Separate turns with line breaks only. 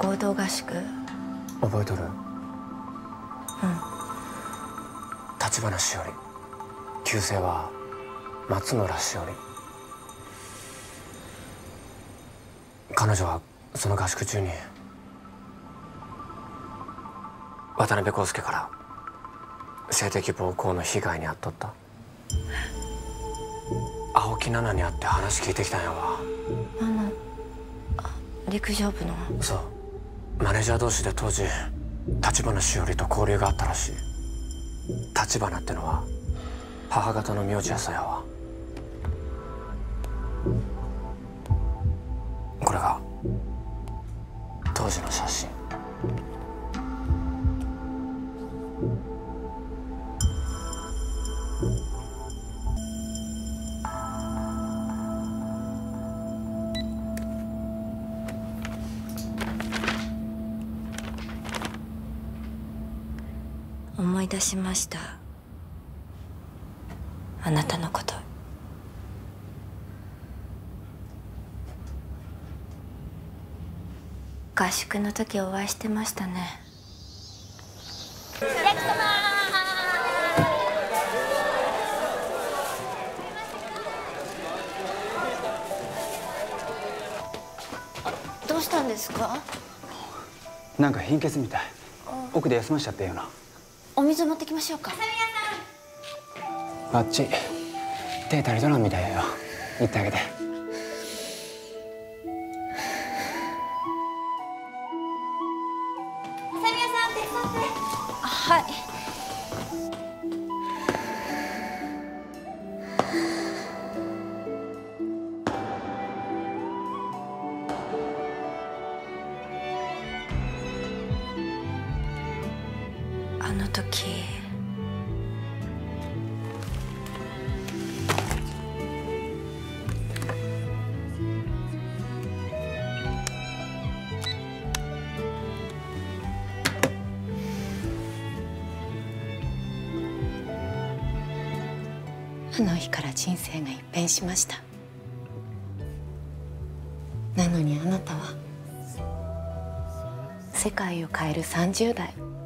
合同合宿。
覚えとる？
うん。
立花しおり、旧姓は松村しおり。彼女はその合宿中に渡辺康介から性的暴行の被害に遭っとった。青木奈々に会って話聞いてきたんやわ。
陸上部の。
そう、マネージャー同士で当時立花しおりと交流があったらしい。立花ってのは母方の名字やそうやわ。これが当時の写真。
思い出しました。あなたのこと。合宿の時お会いしてましたね。どうしたんですか？
なんか貧血みたい。奥で休ましちゃってよな。
お水持ってきましょうか。
あっち手足りとらんみたいやよ。行ってあげて。
はい。あの時あの日から人生が一変しました。なのにあなたは世界を変える30代。